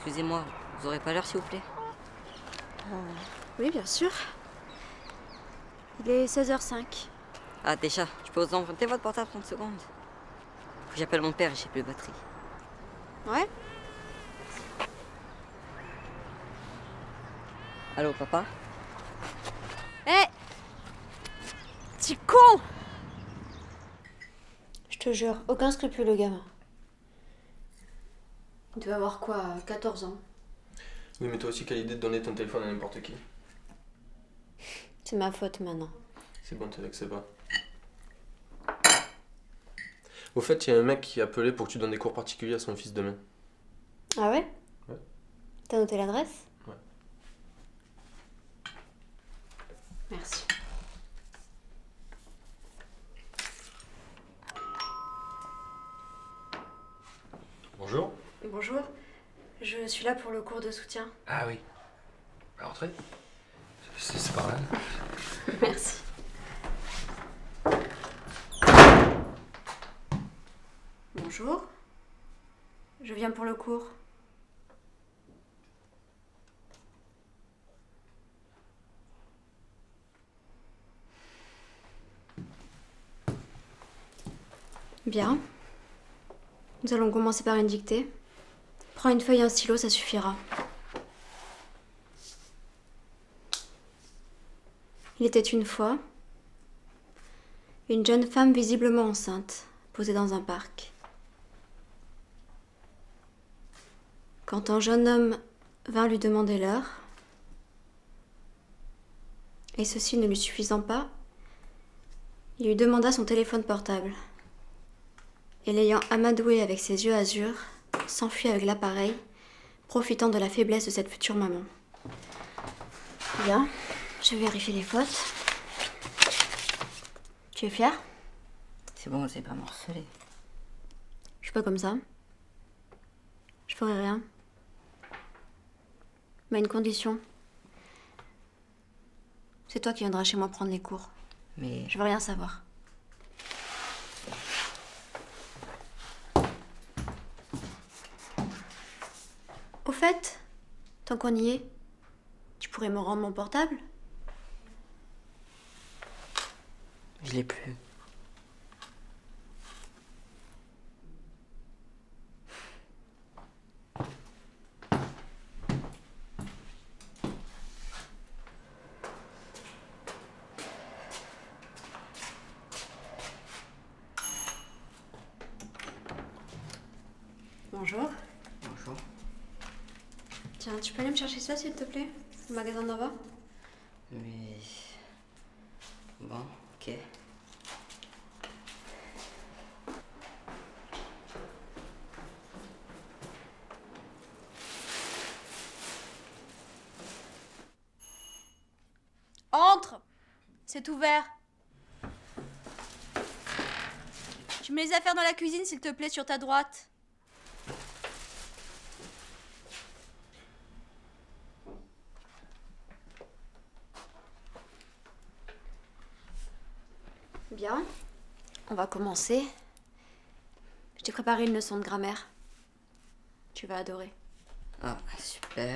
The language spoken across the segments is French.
Excusez-moi, vous aurez pas l'heure s'il vous plaît? Oui, bien sûr. Il est 16h05. Ah déjà, je peux vous emprunter votre portable 30 secondes? Faut que j'appelle mon père et j'ai plus de batterie. Ouais? Allô papa? Hé! Petit con! Je te jure, aucun scrupule le gamin. Il doit avoir quoi, 14 ans? Oui, mais toi aussi, quelle idée de donner ton téléphone à n'importe qui? C'est ma faute maintenant. C'est bon, t'es vexé pas. Au fait, il y a un mec qui a appelé pour que tu donnes des cours particuliers à son fils demain. Ah ouais? Ouais. T'as noté l'adresse? Ouais. Merci. Bonjour. Bonjour, je suis là pour le cours de soutien. Ah oui. Rentrez. C'est pas mal. Merci. Bonjour, je viens pour le cours. Bien. Nous allons commencer par une dictée. Prends une feuille et un stylo, ça suffira. Il était une fois une jeune femme visiblement enceinte, posée dans un parc. Quand un jeune homme vint lui demander l'heure, et ceci ne lui suffisant pas, il lui demanda son téléphone portable. Et l'ayant amadoué avec ses yeux azur, s'enfuit avec l'appareil, profitant de la faiblesse de cette future maman. Bien, je vérifie les fautes. Tu es fier? C'est bon, c'est pas morcelé. Je suis pas comme ça. Je ferai rien. Mais à une condition. C'est toi qui viendras chez moi prendre les cours. Mais Je veux rien savoir. Au fait, tant qu'on y est, tu pourrais me rendre mon portable? je l'ai plus. Bonjour. Bonjour. Tiens, tu peux aller me chercher ça, s'il te plaît? Au magasin d'en bas? Mais... Bon, ok. Entre! C'est ouvert. Tu mets les affaires dans la cuisine, s'il te plaît, sur ta droite. Bien. On va commencer. Je t'ai préparé une leçon de grammaire. Tu vas adorer. Ah, super.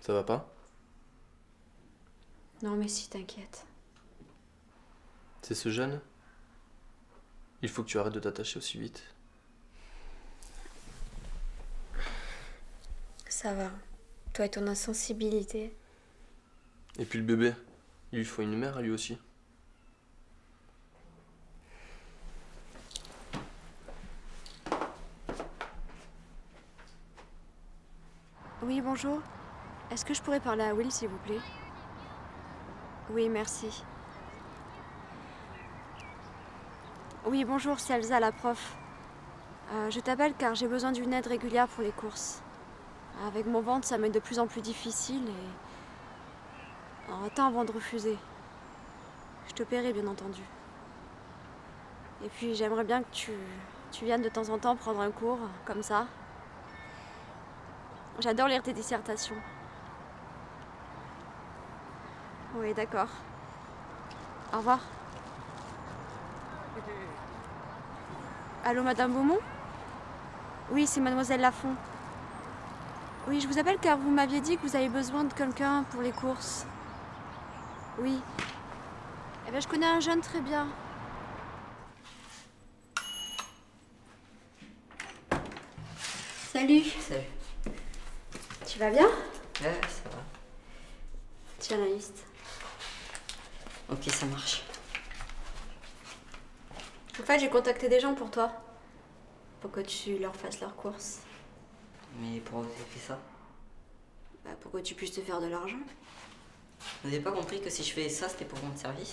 Ça va pas? Non mais si, t'inquiète. C'est ce jeune? Il faut que tu arrêtes de t'attacher aussi vite. Ça va. Toi et ton insensibilité. Et puis le bébé, il lui faut une mère à lui aussi. Oui, bonjour. Est-ce que je pourrais parler à Will, s'il vous plaît? Oui, merci. Oui, bonjour, c'est Elsa, la prof. Je t'appelle car j'ai besoin d'une aide régulière pour les courses. Avec mon ventre, ça m'est de plus en plus difficile et... Alors, attends avant de refuser. Je te paierai, bien entendu. Et puis, j'aimerais bien que tu viennes de temps en temps prendre un cours, comme ça. J'adore lire tes dissertations. Oui, d'accord. Au revoir. Allô, Madame Beaumont? Oui, c'est Mademoiselle Lafont. Oui, je vous appelle car vous m'aviez dit que vous avez besoin de quelqu'un pour les courses. Oui. Eh bien, je connais un jeune très bien. Salut. Salut. Tu vas bien? Ouais, ça va. Tiens la liste. Ok, ça marche. En fait, j'ai contacté des gens pour toi. Pour que tu leur fasses leurs courses. Mais pourquoi vous avez fait ça? Bah, pour que tu puisses te faire de l'argent. Vous n'avez pas compris que si je fais ça, c'était pour rendre service?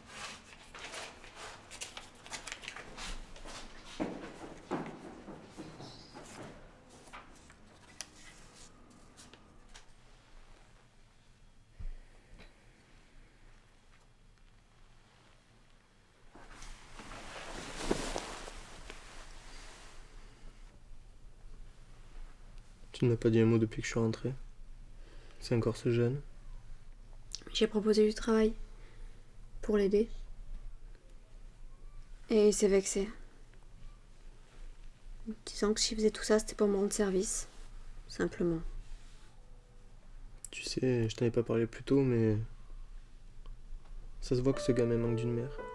Tu ne m'as pas dit un mot depuis que je suis rentré. C'est encore ce jeune. J'ai proposé du travail. Pour l'aider. Et il s'est vexé. Disant que s'il faisait tout ça, c'était pour me rendre service. Simplement. Tu sais, je t'en ai pas parlé plus tôt, mais... Ça se voit que ce gamin manque d'une mère.